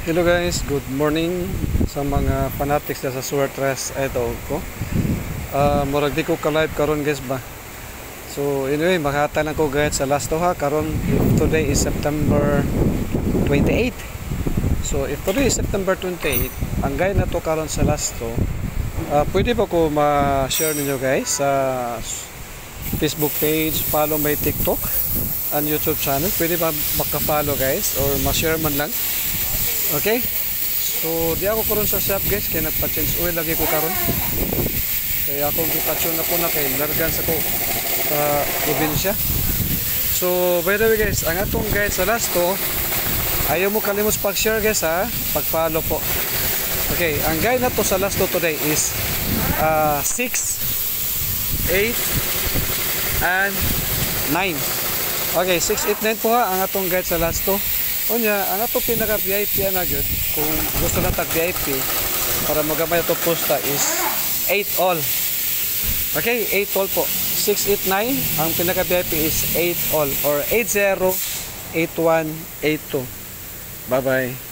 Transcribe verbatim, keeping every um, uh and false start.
Hello guys, good morning sa mga fanatics na sa Swertres idol ko. Uh, murag di ko ka-live karon guys ba. So anyway, makata lang ko guys sa last to ha karon. Today is September twenty-eighth. So if today is September twenty-eighth, ang guide na to karon sa last to, uh, pwede ba ko ma-share ninyo guys sa Facebook page, follow my TikTok and YouTube channel. Pwede ba maka-follow guys or ma-share man lang. Okay, so di ako karon sa shop guys, kaya nagpa-change oil lagi ko karon. Kaya akong gipatyon na po na kay largan sa ko sa probinsya. So by the way guys, ang atong guide sa last to, ayaw mo kalimos pag-share guys ha, pag-follow po. Okay, ang guide na to sa last to today is uh, six, eight, and nine. Okay, six, eight, nine po ha, ang atong guide sa last to. O niya, ang ato pinaka V I P na good, kung gusto na tag V I P para magamay ito posta is eight all. Okay, eight all po. six, eight, nine, ang pinaka V I P is eight all or eight zero, eight one, eight two. Bye bye.